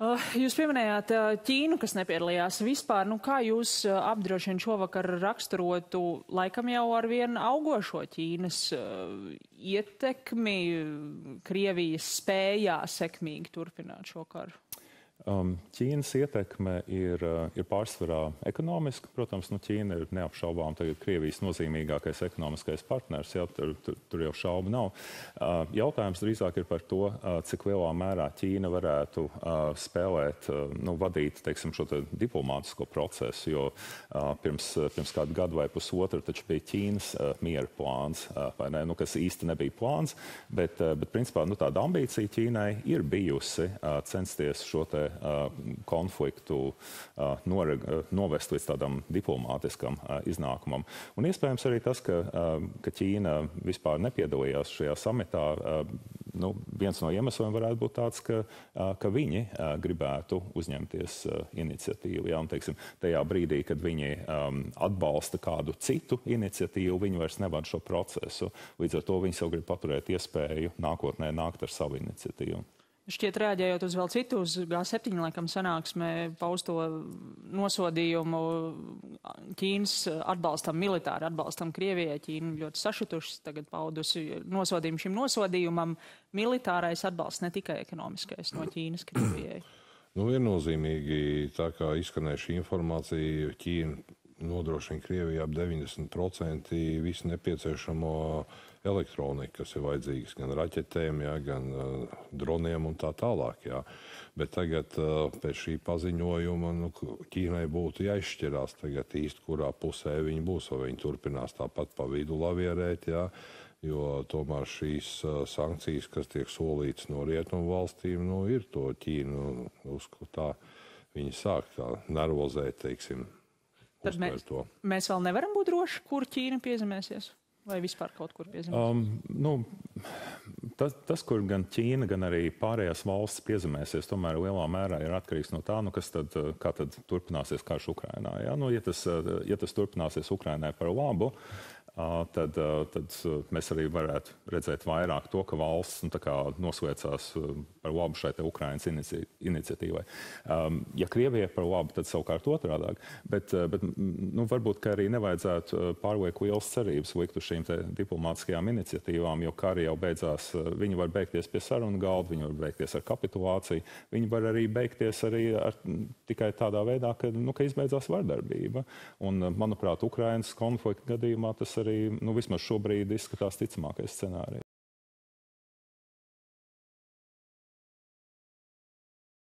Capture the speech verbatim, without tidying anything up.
Jūs pieminējāt Ķīnu, kas nepiedalījās vispār. Nu, kā jūs apdrošina šovakar raksturotu laikam jau ar vienu augošo Ķīnas ietekmi, Krievijas spējā sekmīgi turpināt šo karu? Um, Ķīnas ietekme ir, ir pārsvarā ekonomiska. Protams, nu, Ķīna ir neapšaubām tagad Krievijas nozīmīgākais ekonomiskais partners. Jā, tur, tur, tur jau šaubu nav. Uh, jautājums drīzāk ir par to, uh, cik lielā mērā Ķīna varētu uh, spēlēt, uh, nu, vadīt, teiksim, šo te diplomātisko procesu, jo uh, pirms, pirms kādu gadu vai pusotru taču bija Ķīnas uh, miera plāns, uh, vai ne? Nu, kas īsti nebija plāns, bet, uh, bet principā, nu, tāda ambīcija Ķīnai ir bijusi uh, censties šo te konfliktu noreg, novest līdz tādam diplomātiskam iznākumam. Un iespējams arī tas, ka, ka Ķīna vispār nepiedalījās šajā samitā, nu, viens no iemesliem varētu būt tāds, ka, ka viņi gribētu uzņemties iniciatīvu. Jā, un, teiksim, tajā brīdī, kad viņi atbalsta kādu citu iniciatīvu, viņi vairs nevada šo procesu. Līdz ar to viņi sev grib paturēt iespēju nākotnē nākt ar savu iniciatīvu. Šķiet, reaģējot uz vēl citu, uz G septiņi laikam sanāksmē pausto nosodījumu Ķīnas atbalstam, militāri atbalstam Krievijai. Ķīna ļoti sašutuši tagad paudusi nosodījumu šim nosodījumam. Militārais atbalsts, ne tikai ekonomiskais, no Ķīnas Krievijai. Nu, viennozīmīgi, tā kā izskanēja šī informācija, Ķīna nodrošina Krievijā ap deviņdesmit procenti visu nepieciešamo elektroniku, kas ir vajadzīgas gan raķetēm, jā, gan uh, droniem un tā tālāk. Jā. Bet tagad uh, pēc šī paziņojuma nu, Ķīnai būtu jāizšķirās tagad īsti, kurā pusē viņi būs, vai viņi turpinās tāpat pa vidu lavierēt, jā, jo tomēr šīs uh, sankcijas, kas tiek solītas no rietumu valstīm, nu, ir to Ķīnu, uzskatā, viņi sāk tā nervozēt, teiksim, Tad mēs, to. mēs vēl nevaram būt droši, kur Ķīna piezemēsies? Vai vispār kaut kur piezemēsies? Um, nu, tas, tas, kur gan Ķīna, gan arī pārējās valsts piezemēsies, tomēr lielā mērā ir atkarīgs no tā, nu, kas tad, kā tad turpināsies karš Ukrainā. Ja? Nu, ja, tas, ja tas turpināsies Ukrainai par labu, tad, tad mēs arī varētu redzēt vairāk to, ka valsts nu, nosliecās par labu šai te Ukrainas inici iniciatīvai. Um, ja Krievija par labu, tad savukārt otrādāk. Bet, bet nu, varbūt, ka arī nevajadzētu pārlieku lielas cerības likt uz šīm te diplomātiskajām iniciatīvām, jo kari jau beidzās, viņi var beigties pie sarunu galda, viņi var beigties ar kapitulāciju, viņi var arī beigties arī ar, tikai tādā veidā, ka, nu, ka izbeidzās vardarbība. Un, manuprāt, Ukrainas konflikta gadījumā tas arī, nu, vismaz šobrīd izskatās ticamākais scenārijs.